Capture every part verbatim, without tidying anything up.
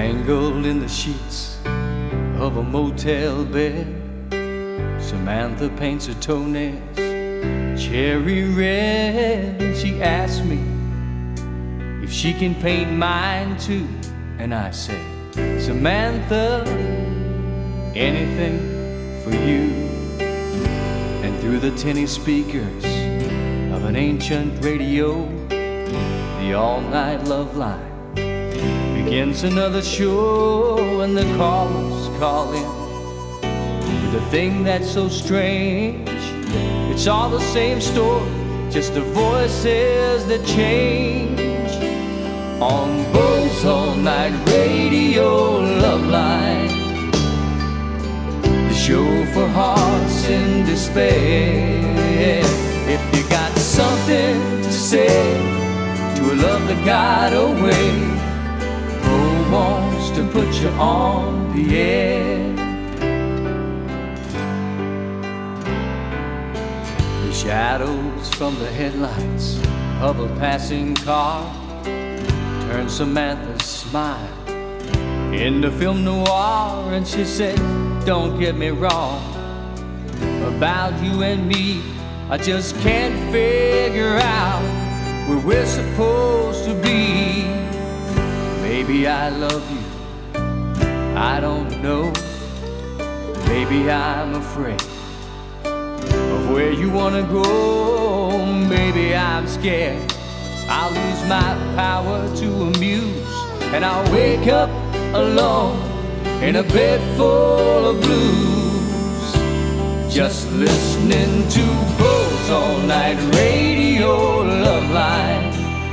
Tangled in the sheets of a motel bed, Samantha paints her toenails cherry red. And she asks me if she can paint mine too, and I say, Samantha, anything for you. And through the tinny speakers of an ancient radio, the all-night love line begins another show. And the callers call in with a thing that's so strange. It's all the same story, just the voices that change. On Beau's all-night radio love line, the show for hearts in despair. If you got something to say to a love that got away, Beau wants to put you on the air. The shadows from the headlights of a passing car turn Samantha's smile into film noir. And she said, don't get me wrong about you and me, I just can't figure out where we're supposed to be. Maybe I love you, I don't know. Maybe I'm afraid of where you wanna go. Maybe I'm scared I'll lose my power to amuse, and I'll wake up alone in a bed full of blues, just listening to Beau's all-night radio love line,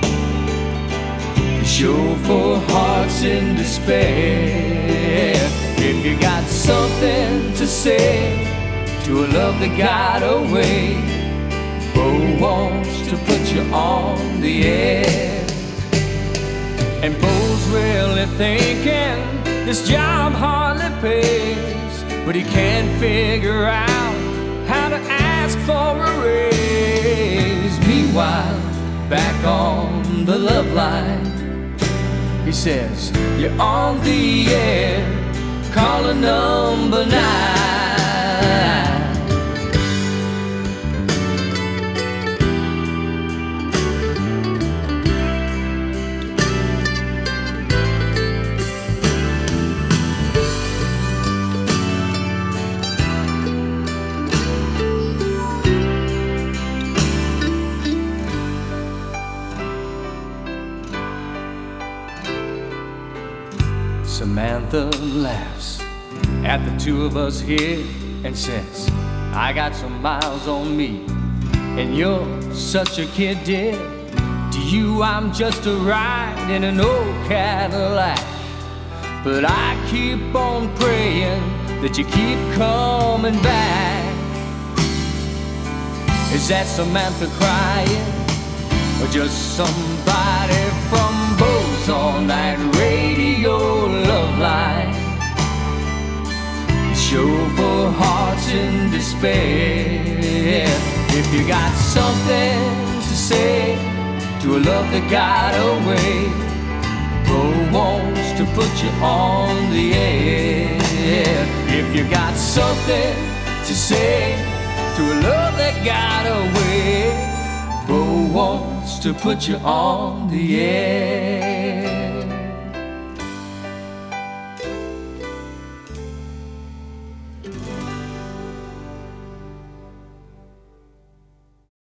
the show for hearts in despair. If you got something to say to a love that got away, Beau wants to put you on the air. And Beau's really thinking this job hardly pays, but he can't figure out how to ask for a raise. Meanwhile, back on the love line, he says, you're on the air, call a number nine. Samantha laughs at the two of us here and says, I got some miles on me, and you're such a kid, dear. To you I'm just a ride in an old Cadillac, but I keep on praying that you keep coming back. Is that Samantha crying, or just somebody from Beau's all-night radio love line, the show for hearts in despair? If you got something to say to a love that got away, Beau wants to put you on the air. If you got something to say to a love that got away, Beau wants to put you on the air.